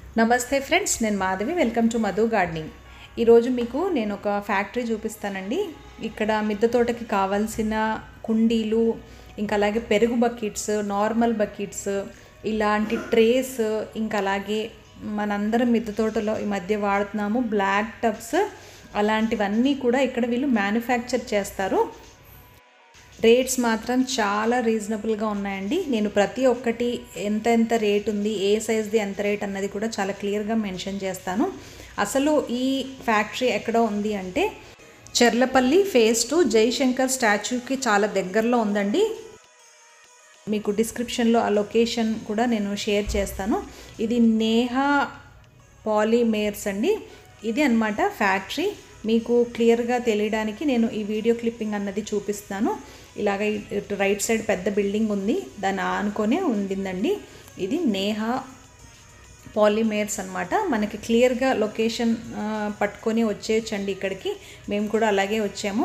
నమస్తే ఫ్రెండ్స్, నేను Madhavi. Welcome to Madhu gardening. ఈరోజు మీకు నేను ఒక ఫ్యాక్టరీ చూపిస్తానండి. ఇక్కడ మిద్దె తోటకి కావాల్సిన కుండీలు, ఇంకా అలాగే పెరుగు బకెట్స్, నార్మల్ బకెట్స్, ఇలాంటి ట్రేస్, ఇంకా అలాగే మనందరం మిద్దె తోటలో ఈ మధ్య వాడుతున్నాము బ్లాక్ టబ్స్, అలాంటివన్నీ కూడా ఇక్కడ వీళ్ళు మ్యానుఫ్యాక్చర్ చేస్తారు. రేట్స్ మాత్రం చాలా రీజనబుల్గా ఉన్నాయండి. నేను ప్రతి ఒక్కటి ఎంత రేట్ ఉంది, ఏ సైజ్ది ఎంత రేట్ అన్నది కూడా చాలా క్లియర్గా మెన్షన్ చేస్తాను. అసలు ఈ ఫ్యాక్టరీ ఎక్కడ ఉంది అంటే చెర్లపల్లి ఫేజ్ 2 జైశంకర్ స్టాచ్యూకి చాలా దగ్గరలో ఉందండి. మీకు డిస్క్రిప్షన్లో ఆ లొకేషన్ కూడా నేను షేర్ చేస్తాను. ఇది నేహా పాలిమేర్స్ అండి. ఇది అన్నమాట ఫ్యాక్టరీ. మీకు క్లియర్గా తెలియడానికి నేను ఈ వీడియో క్లిప్పింగ్ అన్నది చూపిస్తాను. ఇలాగ రైట్ సైడ్ పెద్ద బిల్డింగ్ ఉంది, దాన్ని ఆనుకొనే ఉండిందండి. ఇది నేహా పాలిమేర్స్ అన్నమాట. మనకి క్లియర్గా లొకేషన్ పట్టుకొని వచ్చేయచ్చండి ఇక్కడికి. మేము కూడా అలాగే వచ్చాము.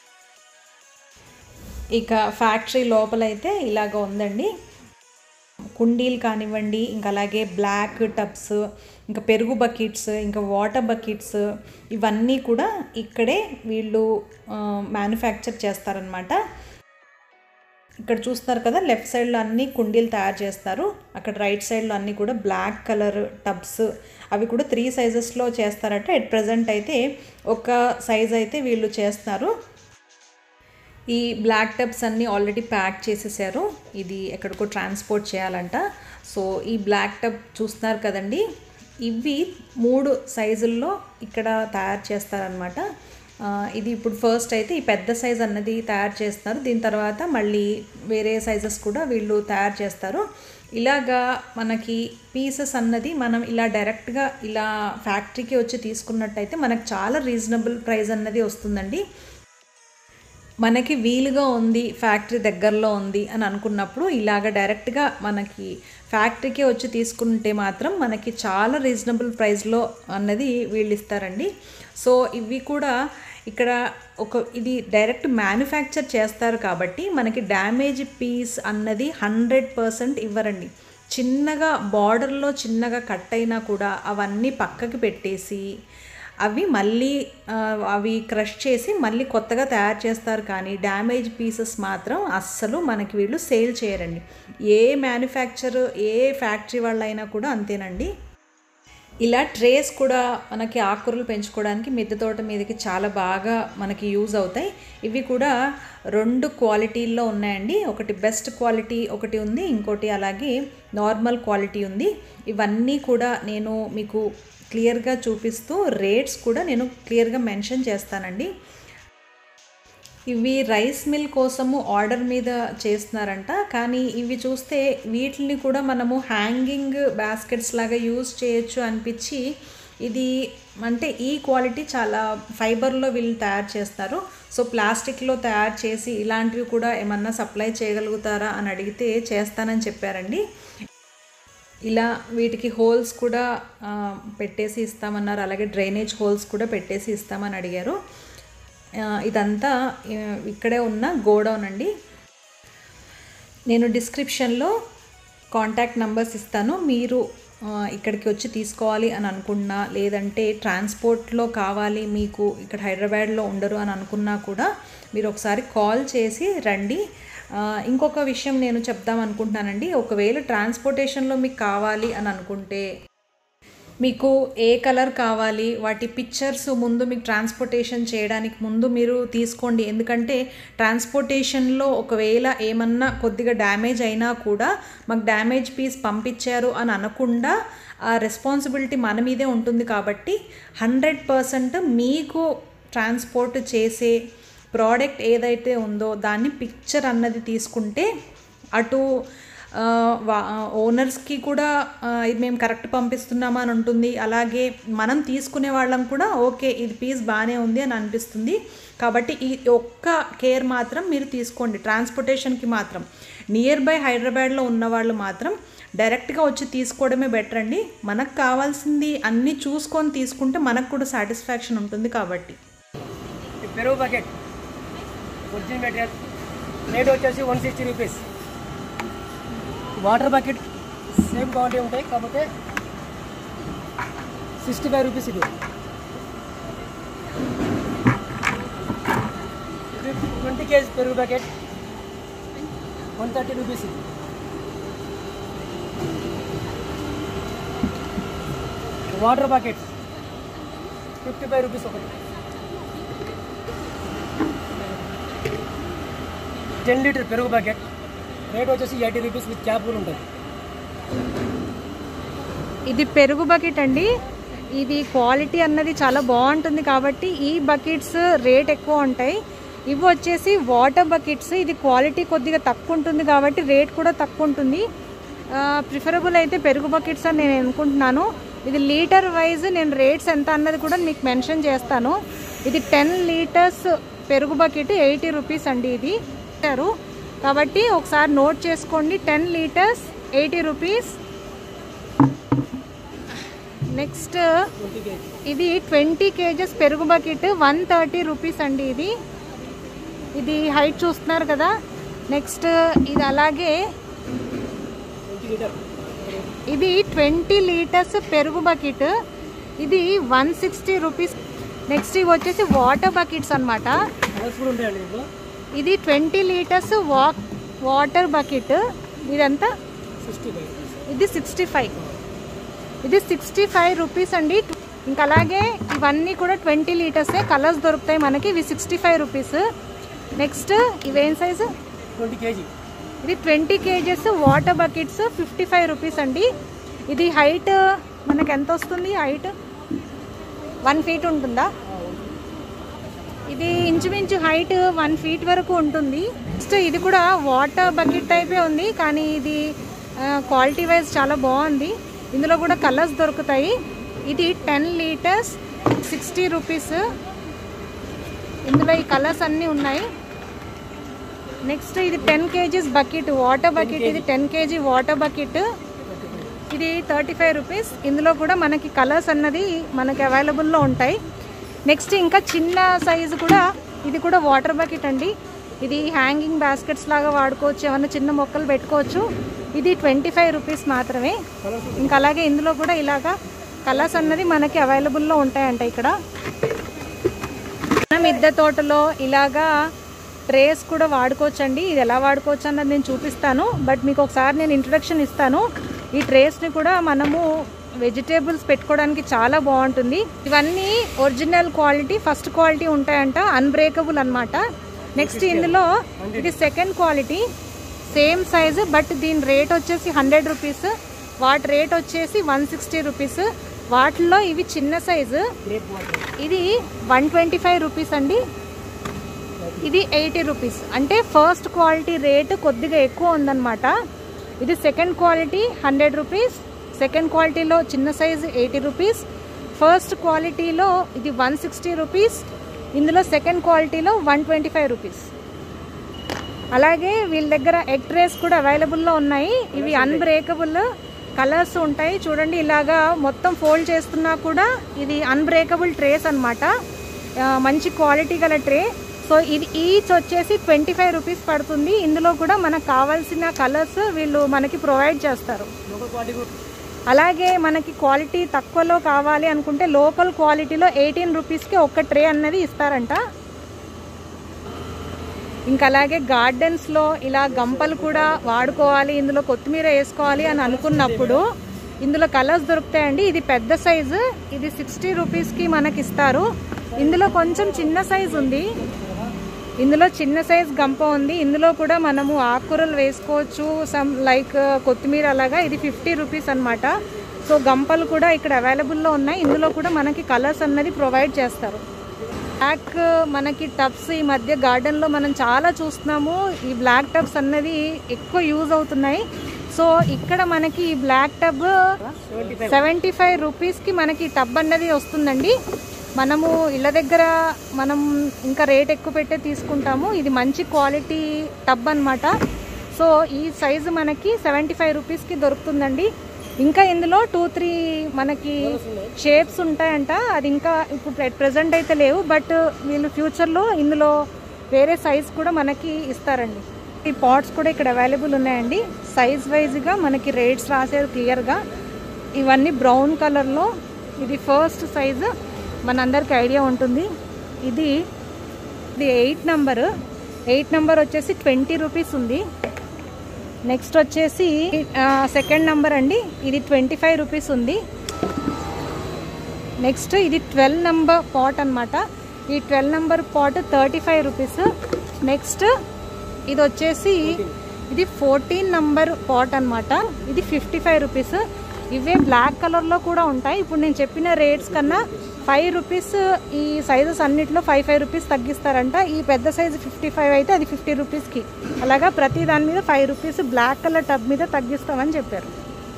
ఇక ఫ్యాక్టరీ లోపలైతే ఇలాగ ఉందండి. కుండీలు కానివ్వండి, ఇంకా అలాగే బ్లాక్ టబ్స్, ఇంకా పెరుగు బకెట్స్, ఇంకా వాటర్ బకెట్స్, ఇవన్నీ కూడా ఇక్కడే వీళ్ళు మ్యానుఫ్యాక్చర్ చేస్తారనమాట. ఇక్కడ చూస్తారు కదా, లెఫ్ట్ సైడ్లో అన్ని కుండీలు తయారు చేస్తారు. అక్కడ రైట్ సైడ్లో అన్నీ కూడా బ్లాక్ కలర్ టబ్స్, అవి కూడా 3 సైజెస్లో చేస్తారట. ఎట్ ప్రజెంట్ అయితే ఒక సైజ్ అయితే వీళ్ళు చేస్తారు. ఈ బ్లాక్ టబ్స్ అన్నీ ఆల్రెడీ ప్యాక్ చేసేసారు. ఇది ఎక్కడికో ట్రాన్స్పోర్ట్ చేయాలంట. సో ఈ బ్లాక్ టబ్ చూస్తున్నారు కదండి, ఇవి 3 సైజుల్లో ఇక్కడ తయారు చేస్తారనమాట. ఇది ఇప్పుడు ఫస్ట్ అయితే ఈ పెద్ద సైజ్ అన్నది తయారు చేస్తున్నారు. దీని తర్వాత మళ్ళీ వేరే సైజెస్ కూడా వీళ్ళు తయారు చేస్తారు. ఇలాగా మనకి పీసెస్ అన్నది మనం ఇలా డైరెక్ట్గా ఇలా ఫ్యాక్టరీకి వచ్చి తీసుకున్నట్టయితే మనకు చాలా రీజనబుల్ ప్రైస్ అన్నది వస్తుందండి. మనకి వీలుగా ఉంది, ఫ్యాక్టరీ దగ్గరలో ఉంది అని అనుకున్నప్పుడు ఇలాగ డైరెక్ట్గా మనకి ఫ్యాక్టరీకి వచ్చి తీసుకుంటే మాత్రం మనకి చాలా రీజనబుల్ ప్రైస్లో అన్నది వీళ్ళు ఇస్తారండి. సో ఇవి కూడా ఇక్కడ ఇది డైరెక్ట్ మ్యానుఫ్యాక్చర్ చేస్తారు కాబట్టి మనకి డ్యామేజ్ పీస్ అన్నది 100% ఇవ్వరండి. చిన్నగా బార్డర్లో చిన్నగా కట్ అయినా కూడా అవన్నీ పక్కకి పెట్టేసి అవి క్రష్ చేసి మళ్ళీ కొత్తగా తయారు చేస్తారు. కానీ డ్యామేజ్ పీసెస్ మాత్రం అస్సలు మనకి వీళ్ళు సేల్ చేయరండి. ఏ మ్యానుఫ్యాక్చర్, ఏ ఫ్యాక్టరీ వాళ్ళైనా కూడా అంతేనండి. ఇలా ట్రేస్ కూడా మనకి ఆకుకూరలు పెంచుకోవడానికి మిద్దె తోట మీదకి చాలా బాగా మనకి యూజ్ అవుతాయి. ఇవి కూడా 2 క్వాలిటీల్లో ఉన్నాయండి. ఒకటి బెస్ట్ క్వాలిటీ ఒకటి ఉంది, ఇంకోటి అలాగే నార్మల్ క్వాలిటీ ఉంది. ఇవన్నీ కూడా నేను మీకు క్లియర్గా చూపిస్తూ రేట్స్ కూడా నేను క్లియర్గా మెన్షన్ చేస్తానండి. ఇవి రైస్ మిల్ కోసము ఆర్డర్ మీద చేస్తున్నారంట. కానీ ఇవి చూస్తే వీటిని కూడా మనము హ్యాంగింగ్ బాస్కెట్స్ లాగా యూజ్ చేయొచ్చు అనిపించి, ఇది అంటే ఈ క్వాలిటీ చాలా ఫైబర్లో వీళ్ళు తయారు చేస్తారు. సో ప్లాస్టిక్లో తయారు చేసి ఇలాంటివి కూడా ఏమన్నా సప్లై చేయగలుగుతారా అని అడిగితే చేస్తానని చెప్పారండి. ఇలా వీటికి హోల్స్ కూడా పెట్టేసి ఇస్తామన్నారు. అలాగే డ్రైనేజ్ హోల్స్ కూడా పెట్టేసి ఇస్తామని అడిగారు. ఇదంతా ఇక్కడే ఉన్న గోడౌన్ అండి. నేను డిస్క్రిప్షన్లో కాంటాక్ట్ నెంబర్స్ ఇస్తాను. మీరు ఇక్కడికి వచ్చి తీసుకోవాలి అని అనుకున్నా, లేదంటే ట్రాన్స్పోర్ట్లో కావాలి, మీకు ఇక్కడ హైదరాబాద్లో ఉండరు అని అనుకున్నా కూడా మీరు ఒకసారి కాల్ చేసి రండి. ఇంకొక విషయం నేను చెప్దాం అనుకుంటున్నానండి. ఒకవేళ ట్రాన్స్పోర్టేషన్లో మీకు కావాలి అని అనుకుంటే, మీకు ఏ కలర్ కావాలి, వాటి పిక్చర్స్ ముందు మీకు ట్రాన్స్పోర్టేషన్ చేయడానికి ముందు మీరు తీసుకోండి. ఎందుకంటే ట్రాన్స్పోర్టేషన్లో ఒకవేళ ఏమన్నా కొద్దిగా డ్యామేజ్ అయినా కూడా మాకు డ్యామేజ్ పీస్ పంపించారు అని అనకుండా ఆ రెస్పాన్సిబిలిటీ మన మీదే ఉంటుంది. కాబట్టి 100% మీకు ట్రాన్స్పోర్ట్ చేసే ప్రోడక్ట్ ఏదైతే ఉందో దాన్ని పిక్చర్ అన్నది తీసుకుంటే అటు ఓనర్స్కి కూడా ఇది మేము కరెక్ట్ పంపిస్తున్నామా అని ఉంటుంది. అలాగే మనం తీసుకునే వాళ్ళం కూడా ఓకే, ఇది పీస్ బాగానే ఉంది అని అనిపిస్తుంది. కాబట్టి ఈ ఒక్క కేర్ మాత్రం మీరు తీసుకోండి. ట్రాన్స్పోర్టేషన్కి మాత్రం నియర్ బై హైదరాబాద్లో ఉన్న వాళ్ళు మాత్రం డైరెక్ట్గా వచ్చి తీసుకోవడమే బెటర్ అండి. మనకు కావాల్సింది అన్నీ చూసుకొని తీసుకుంటే మనకు కూడా సాటిస్ఫాక్షన్ ఉంటుంది. కాబట్టి పెరుగు బకెట్ ఒరిజినల్ మెటీరియల్ రేట్ వచ్చేసి 160 rupees. Water bucket same quality ఉంటాయి, కాకపోతే 65 రూపీస్ ఇది. 20 kg పెరుగు ప్యాకెట్ 130 రూపీస్ ఇది. వాటర్ ప్యాకెట్ 55 రూపీస్ ఒకటి. 10 లీటర్ పెరుగు ప్యాకెట్ రేట్ వచ్చేసి 80 రూపీస్ విత్ క్యాప్ కూడా ఉంటుంది. ఇది పెరుగు బకెట్ అండి. ఇది క్వాలిటీ అన్నది చాలా బాగుంటుంది కాబట్టి ఈ బకెట్స్ రేట్ ఎక్కువ ఉంటాయి. ఇవి వచ్చేసి వాటర్ బకెట్స్. ఇది క్వాలిటీ కొద్దిగా తక్కువ ఉంటుంది కాబట్టి రేట్ కూడా తక్కువ ఉంటుంది. ప్రిఫరబుల్ అయితే పెరుగు బకెట్స్ అని నేను అనుకుంటున్నాను. ఇది లీటర్ వైజ్ నేను రేట్స్ ఎంత అన్నది కూడా మీకు మెన్షన్ చేస్తాను. ఇది 10 లీటర్స్ పెరుగు బకెట్ 80 రూపీస్ అండి. ఇది కాబట్టి ఒకసారి నోట్ చేసుకోండి. 10 లీటర్స్ 80 రూపీస్. నెక్స్ట్ ఇది 20 kgs పెరుగు బకెట్ 130 రూపీస్ అండి. ఇది హైట్ చూస్తున్నారు కదా. నెక్స్ట్ ఇది అలాగే ఇది 20 లీటర్స్ పెరుగు బకెట్. ఇది 160 రూపీస్. నెక్స్ట్ ఇవి వచ్చేసి వాటర్ బకెట్స్ అనమాట. ఇది 20 లీటర్స్ వాటర్ బకెట్. ఇదంతా ఇది 65. ఇది 65 రూపీస్ అండి. ఇంకా అలాగే ఇవన్నీ కూడా 20 లీటర్సే. కలర్స్ దొరుకుతాయి మనకి. ఇవి 65 రూపీస్. నెక్స్ట్ ఇవేం సైజు 20 kg. ఇది 20 kgs వాటర్ బకెట్స్ 55 రూపీస్ అండి. ఇది హైట్ మనకి ఎంత వస్తుంది? హైట్ 1 ఫీట్ ఉంటుందా? ఇది ఇంచుమించు హైట్ 1 ఫీట్ వరకు ఉంటుంది. నెక్స్ట్ ఇది కూడా వాటర్ బకెట్ టైపే ఉంది కానీ ఇది క్వాలిటీ వైజ్ చాలా బాగుంది. ఇందులో కూడా కలర్స్ దొరుకుతాయి. ఇది 10 లీటర్స్ 60 రూపీస్. ఇందులో ఈ కలర్స్ అన్నీ ఉన్నాయి. నెక్స్ట్ ఇది 10 kgs బకెట్ వాటర్ బకెట్. ఇది 10 kg వాటర్ బకెట్. ఇది 35 రూపీస్. ఇందులో కూడా మనకి కలర్స్ అన్నది మనకి అవైలబుల్లో ఉంటాయి. నెక్స్ట్ ఇంకా చిన్న సైజు కూడా ఇది కూడా వాటర్ బకెట్ అండి. ఇది హ్యాంగింగ్ బాస్కెట్స్ లాగా వాడుకోవచ్చు. ఏమన్నా చిన్న మొక్కలు పెట్టుకోవచ్చు. ఇది 25 రూపీస్ మాత్రమే. ఇంకా అలాగే ఇందులో కూడా ఇలాగా కలర్స్ అన్నది మనకి అవైలబుల్లో ఉంటాయంట. ఇక్కడ మనం మిద్దె తోటలో ఇలాగా ట్రేస్ కూడా వాడుకోవచ్చు అండి. ఇది ఎలా వాడుకోవచ్చు అన్నది నేను చూపిస్తాను. బట్ మీకు ఒకసారి నేను ఇంట్రొడక్షన్ ఇస్తాను. ఈ ట్రేస్ని కూడా మనము వెజిటేబుల్స్ పెట్టుకోవడానికి చాలా బాగుంటుంది. ఇవన్నీ ఒరిజినల్ క్వాలిటీ, ఫస్ట్ క్వాలిటీ ఉంటాయంట. అన్బ్రేకబుల్ అనమాట. నెక్స్ట్ ఇందులో ఇది second quality, same size but దీని రేట్ వచ్చేసి 100 రూపీస్. వాటి రేట్ వచ్చేసి 160 రూపీస్. వాటిల్లో ఇవి చిన్న సైజు. ఇది 125 రూపీస్ అండి. ఇది 80 రూపీస్. అంటే ఫస్ట్ క్వాలిటీ రేట్ కొద్దిగా ఎక్కువ ఉందన్నమాట. ఇది సెకండ్ క్వాలిటీ 100 రూపీస్. సెకండ్ క్వాలిటీలో చిన్న సైజు 80 రూపీస్. ఫస్ట్ క్వాలిటీలో ఇది 160 రూపీస్. ఇందులో సెకండ్ క్వాలిటీలో 125 రూపీస్. అలాగే వీళ్ళ దగ్గర ఎగ్ ట్రేస్ కూడా అవైలబుల్లో ఉన్నాయి. ఇవి అన్బ్రేకబుల్. కలర్స్ ఉంటాయి చూడండి. ఇలాగా మొత్తం ఫోల్డ్ చేస్తున్నా కూడా ఇది అన్బ్రేకబుల్ ట్రేస్ అనమాట. మంచి క్వాలిటీ గల ట్రే. సో ఇది ఈచ్ వచ్చేసి 25 రూపీస్ పడుతుంది. ఇందులో కూడా మనకు కావాల్సిన కలర్స్ వీళ్ళు మనకి ప్రొవైడ్ చేస్తారు. అలాగే మనకి క్వాలిటీ తక్కువలో కావాలి అనుకుంటే లోకల్ క్వాలిటీలో 18 రూపీస్కి ఒక ట్రే అన్నది ఇస్తారంట. ఇంకా అలాగే గార్డెన్స్లో ఇలా గంపలు కూడా వాడుకోవాలి, ఇందులో కొత్తిమీర వేసుకోవాలి అని అనుకున్నప్పుడు ఇందులో కలర్స్ దొరుకుతాయండి. ఇది పెద్ద సైజు. ఇది 60 రూపీస్కి మనకి ఇస్తారు. ఇందులో కొంచెం చిన్న సైజు ఉంది. ఇందులో చిన్న సైజ్ గంప ఉంది. ఇందులో కూడా మనము ఆకుకూరలు వేసుకోవచ్చు, సమ్ లైక్ కొత్తిమీర అలాగా. ఇది 50 రూపీస్ అనమాట. సో గంపలు కూడా ఇక్కడ అవైలబుల్లో ఉన్నాయి. ఇందులో కూడా మనకి కలర్స్ అన్నది ప్రొవైడ్ చేస్తారు. బ్లాక్ మనకి టబ్స్ ఈ మధ్య గార్డెన్లో మనం చాలా చూస్తున్నాము. ఈ బ్లాక్ టబ్స్ అన్నది ఎక్కువ యూజ్ అవుతున్నాయి. సో ఇక్కడ మనకి ఈ బ్లాక్ టబ్ 75 రూపీస్కి మనకి టబ్ అన్నది వస్తుందండి. మనము ఇళ్ళ దగ్గర మనం ఇంకా రేట్ ఎక్కువ పెట్టే తీసుకుంటాము. ఇది మంచి క్వాలిటీ టబ్ అనమాట. సో ఈ సైజు మనకి 75 రూపీస్కి దొరుకుతుందండి. ఇంకా ఇందులో 2-3 మనకి షేప్స్ ఉంటాయంట. అది ఇంకా ఇప్పుడు ప్రెజెంట్ అయితే లేవు, బట్ వీళ్ళు ఫ్యూచర్లో ఇందులో వేరే సైజ్ కూడా మనకి ఇస్తారండి. ఈ పాట్స్ కూడా ఇక్కడ అవైలబుల్ ఉన్నాయండి. సైజ్ వైజ్గా మనకి రేట్స్ రాసేది క్లియర్గా. ఇవన్నీ బ్రౌన్ కలర్లో ఇది ఫస్ట్ సైజు, మనందరికి ఐడియా ఉంటుంది. ఇది 8 నెంబరు. 8 నెంబర్ వచ్చేసి 20 రూపీస్ ఉంది. నెక్స్ట్ వచ్చేసి సెకండ్ నెంబర్ అండి, ఇది 25 రూపీస్ ఉంది. నెక్స్ట్ ఇది 12 నెంబర్ పాట్ అనమాట. ఈ 12 నెంబర్ పాట్ 35 రూపీస్. నెక్స్ట్ ఇది వచ్చేసి ఇది 14 నెంబర్ పాట్ అనమాట. ఇది 55 రూపీస్. ఇవే బ్లాక్ కలర్లో కూడా ఉంటాయి. ఇప్పుడు నేను చెప్పిన రేట్స్ కన్నా 5 రూపీస్ ఈ సైజెస్ అన్నిట్లో 5 రూపీస్ తగ్గిస్తారంట. ఈ పెద్ద సైజు 55 అయితే అది 50 రూపీస్కి. అలాగా ప్రతి దాని మీద 5 రూపీస్ బ్లాక్ కలర్ టబ్ మీద తగ్గిస్తామని చెప్పారు.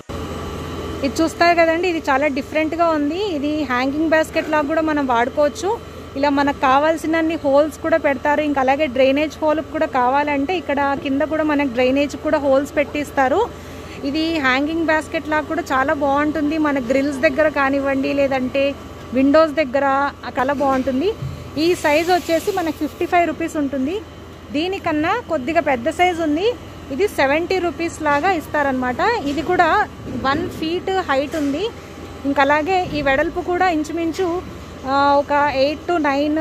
ఇది చూస్తారు కదండి, ఇది చాలా డిఫరెంట్గా ఉంది. ఇది హ్యాంగింగ్ బాస్కెట్ లాగా కూడా మనం వాడుకోవచ్చు. ఇలా మనకు కావాల్సినన్ని హోల్స్ కూడా పెడతారు. ఇంకా అలాగే డ్రైనేజ్ హోల్ కూడా కావాలంటే ఇక్కడ కింద కూడా మనకు డ్రైనేజ్ కూడా హోల్స్ పెట్టిస్తారు. ఇది హ్యాంగింగ్ బాస్కెట్ లాగా కూడా చాలా బాగుంటుంది. మన గ్రిల్స్ దగ్గర కానివ్వండి, లేదంటే విండోస్ దగ్గర చాలా బాగుంటుంది. ఈ సైజ్ వచ్చేసి మనకు 55 రూపీస్ ఉంటుంది. దీనికన్నా కొద్దిగా పెద్ద సైజు ఉంది. ఇది 70 రూపీస్ లాగా ఇస్తారనమాట. ఇది కూడా 1 ఫీట్ హైట్ ఉంది. ఇంకా అలాగే ఈ వెడల్పు కూడా ఇంచుమించు ఒక 8 to 9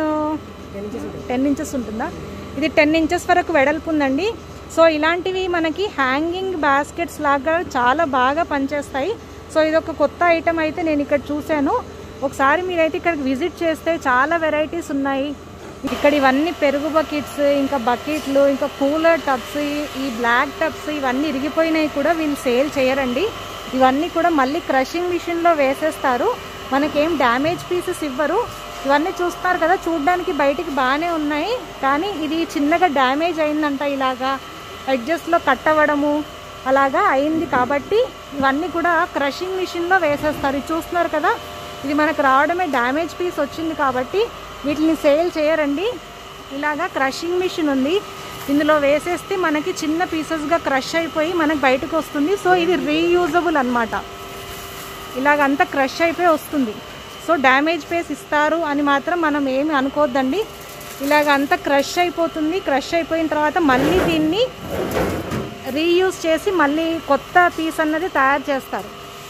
10 ఇంచెస్ ఉంటుందా. ఇది 10 ఇంచెస్ వరకు వెడల్పు ఉందండి. సో ఇలాంటివి మనకి హ్యాంగింగ్ బాస్కెట్స్ లాగా చాలా బాగా పనిచేస్తాయి. సో ఇది ఒక కొత్త ఐటెం అయితే నేను ఇక్కడ చూశాను. ఒకసారి మీరైతే ఇక్కడికి విజిట్ చేస్తే చాలా వెరైటీస్ ఉన్నాయి. ఇక్కడ ఇవన్నీ పెరుగు బకెట్స్, ఇంకా బకెట్లు, ఇంకా కూలర్ టబ్స్, ఈ బ్లాక్ టబ్స్ ఇవన్నీ ఇరిగిపోయినాయి కూడా వీళ్ళు సేల్ చేయరండి. ఇవన్నీ కూడా మళ్ళీ క్రషింగ్ మిషన్లో వేసేస్తారు. మనకేం డ్యామేజ్ పీసెస్ ఇవ్వరు. ఇవన్నీ చూస్తారు కదా, చూడడానికి బయటికి బాగానే ఉన్నాయి, కానీ ఇది చిన్నగా డ్యామేజ్ అయిందంట. ఇలాగా ఎడ్జస్ట్లో కట్ అవ్వడము అలాగా అయింది. కాబట్టి ఇవన్నీ కూడా క్రషింగ్ మిషన్లో వేసేస్తారు. ఇది చూస్తున్నారు కదా, ఇది మనకు రావడమే డ్యామేజ్ పీస్ వచ్చింది కాబట్టి వీటిని సేల్ చేయరండి. ఇలాగా క్రషింగ్ మిషన్ ఉంది, ఇందులో వేసేస్తే మనకి చిన్న పీసెస్గా క్రష్ అయిపోయి మనకు బయటకు వస్తుంది. సో ఇది రీయూజబుల్ అనమాట. ఇలాగంతా క్రష్ అయిపోయి వస్తుంది. సో డ్యామేజ్ పీస్ ఇస్తారు అని మాత్రం మనం ఏమి అనుకోవద్దండి. ఇలాగంతా క్రష్ అయిపోతుంది. క్రష్ అయిపోయిన తర్వాత మళ్ళీ దీన్ని రీయూజ్ చేసి మళ్ళీ కొత్త పీస్ అన్నది తయారు చేస్తారు.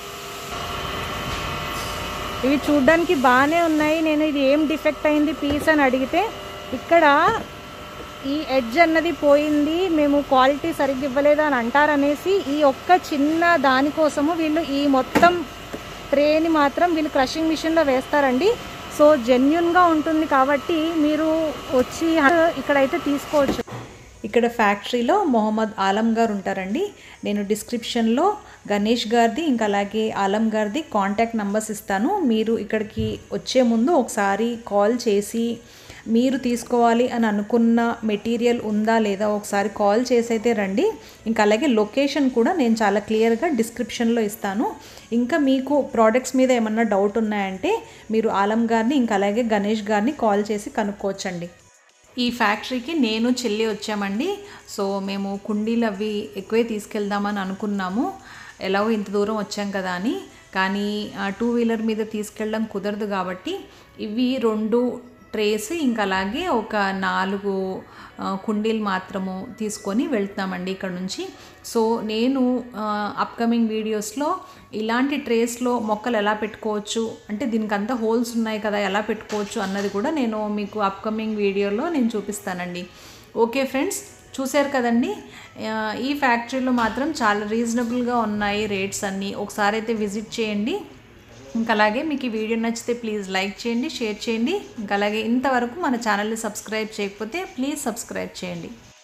ఇవి చూడ్డానికి బాగానే ఉన్నాయి. నేను ఇది ఏం డిఫెక్ట్ అయింది పీస్ అని అడిగితే ఇక్కడ ఈ ఎడ్జ్ అన్నది పోయింది, మేము క్వాలిటీ సరిగ్గా ఇవ్వలేదు అని అంటారనేసి ఈ ఒక్క చిన్న దానికోసము వీళ్ళు ఈ మొత్తం ట్రేని మాత్రం వీళ్ళు క్రషింగ్ మిషన్లో వేస్తారండి. సో జెన్యున్గా ఉంటుంది కాబట్టి మీరు వచ్చి ఇక్కడైతే తీసుకోవచ్చు. ఇక్కడ ఫ్యాక్టరీలో మొహమ్మద్ ఆలం గారు ఉంటారండి. నేను డిస్క్రిప్షన్లో గణేష్ గారిది ఇంకా అలాగే ఆలం గారిది కాంటాక్ట్ నెంబర్స్ ఇస్తాను. మీరు ఇక్కడికి వచ్చే ముందు ఒకసారి కాల్ చేసి మీరు తీసుకోవాలి అని అనుకున్న మెటీరియల్ ఉందా లేదా ఒకసారి కాల్ చేసి అయితే రండి. ఇంకా అలాగే లొకేషన్ కూడా నేను చాలా క్లియర్గా డిస్క్రిప్షన్లో ఇస్తాను. ఇంకా మీకు ప్రోడక్ట్స్ మీద ఏమన్నా డౌట్ ఉన్నాయంటే మీరు ఆలం గారిని ఇంకా అలాగే గణేష్ గారిని కాల్ చేసి కనుక్కోవచ్చండి. ఈ ఫ్యాక్టరీకి నేను చెల్లి వచ్చామండి. సో మేము కుండీలు అవి ఎక్కువే తీసుకెళ్దామని అనుకున్నాము, ఎలాగో ఇంత దూరం వచ్చాం కదా అని. కానీ 2 వీలర్ మీద తీసుకెళ్ళడం కుదరదు కాబట్టి ఇవి 2 ట్రేస్ ఇంకా అలాగే ఒక 4 కుండీలు మాత్రము తీసుకొని వెళ్తున్నామండి ఇక్కడ నుంచి. సో నేను అప్కమింగ్ వీడియోస్లో ఇలాంటి ట్రేస్లో మొక్కలు ఎలా పెట్టుకోవచ్చు, అంటే దీనికి అంతా హోల్స్ ఉన్నాయి కదా, ఎలా పెట్టుకోవచ్చు అన్నది కూడా నేను మీకు అప్కమింగ్ వీడియోలో నేను చూపిస్తానండి. ఓకే ఫ్రెండ్స్, చూశారు కదండి. ఈ ఫ్యాక్టరీలో మాత్రం చాలా రీజనబుల్గా ఉన్నాయి రేట్స్ అన్నీ. ఒకసారి అయితే విజిట్ చేయండి. ఇంకా అలాగే మీకు ఈ వీడియో నచ్చితే ప్లీజ్ లైక్ చేయండి, షేర్ చేయండి. ఇంకా అలాగే ఇంతవరకు మన ఛానల్ని సబ్స్క్రైబ్ చేయకపోతే ప్లీజ్ సబ్స్క్రైబ్ చేయండి.